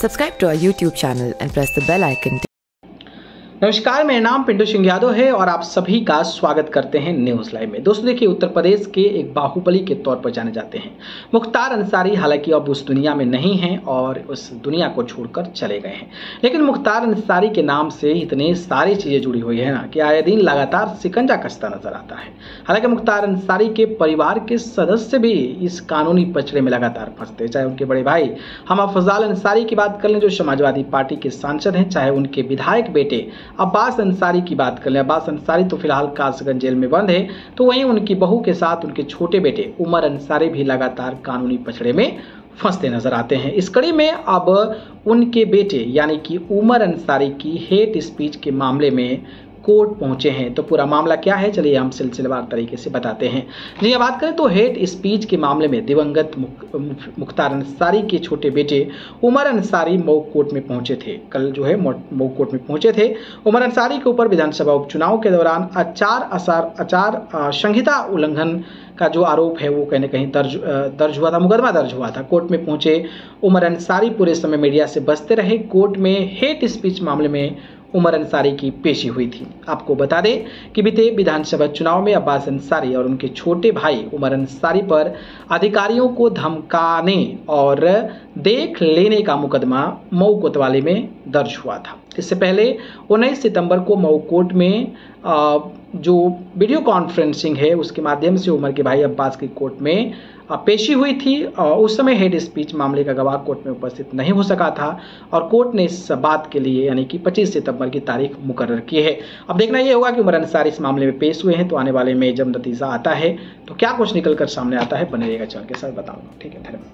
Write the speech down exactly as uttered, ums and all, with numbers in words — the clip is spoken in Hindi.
Subscribe to our YouTube channel and press the bell icon. नमस्कार, मेरा नाम पिंटू सिंह यादव है और आप सभी का स्वागत करते हैं न्यूज़ लाइव में। दोस्तों देखिए, उत्तर प्रदेश के एक बाहुबली के तौर पर जाने जाते हैं मुख्तार अंसारी। हालांकि अब उस दुनिया में नहीं हैं और उस दुनिया को छोड़कर चले गए हैं, लेकिन मुख्तार अंसारी के नाम से इतने सारी चीज़ें जुड़ी हुई है ना कि आए दिन लगातार शिकंजा कसता नजर आता है। हालांकि मुख्तार अंसारी के परिवार के सदस्य भी इस कानूनी पचड़े में लगातार फंसते हैं। चाहे उनके बड़े भाई हम अफजाल अंसारी की बात कर लें जो समाजवादी पार्टी के सांसद हैं, चाहे उनके विधायक बेटे अब्बास अंसारी की बात कर लें। अब्बास अंसारी तो फिलहाल कासगंज जेल में बंद है, तो वहीं उनकी बहू के साथ उनके छोटे बेटे उमर अंसारी भी लगातार कानूनी पचड़े में फंसते नजर आते हैं। इस कड़ी में अब उनके बेटे यानी कि उमर अंसारी की हेट स्पीच के मामले में कोर्ट पहुंचे हैं। तो पूरा मामला क्या है, चलिए हम सिलसिलेवार तरीके से बताते हैं। जी बात करें तो हेट स्पीच के मामले में दिवंगत मुख्तार अंसारी के छोटे बेटे उमर अंसारी मऊ कोर्ट में पहुंचे थे। कल जो है मऊ कोर्ट में पहुंचे थे। उमर अंसारी के ऊपर विधानसभा उपचुनाव के दौरान आचार आचार आचार संहिता उल्लंघन का जो आरोप है वो कहीं ना कहीं दर्ज दर्ज हुआ था, मुकदमा दर्ज हुआ था। कोर्ट में पहुंचे उमर अंसारी पूरे समय मीडिया से बचते रहे। कोर्ट में हेट स्पीच मामले में उमर अंसारी की पेशी हुई थी। आपको बता दें कि बीते विधानसभा चुनाव में अब्बास अंसारी और उनके छोटे भाई उमर अंसारी पर अधिकारियों को धमकाने और देख लेने का मुकदमा मऊ कोतवाली में दर्ज हुआ था। इससे पहले उन्नीस सितंबर को मऊ कोर्ट में जो वीडियो कॉन्फ्रेंसिंग है उसके माध्यम से उमर के भाई अब्बास की कोर्ट में पेशी हुई थी। उस समय हेड स्पीच मामले का गवाह कोर्ट में उपस्थित नहीं हो सका था और कोर्ट ने इस बात के लिए यानी कि पच्चीस सितंबर की तारीख मुकर्रर की है। अब देखना यह होगा कि उमर अंसारी इस मामले में पेश हुए हैं तो आने वाले में जब नतीजा आता है तो क्या कुछ निकल कर सामने आता है, बने रहेगा चैनल के साथ बताऊंगा। ठीक है, धन्यवाद।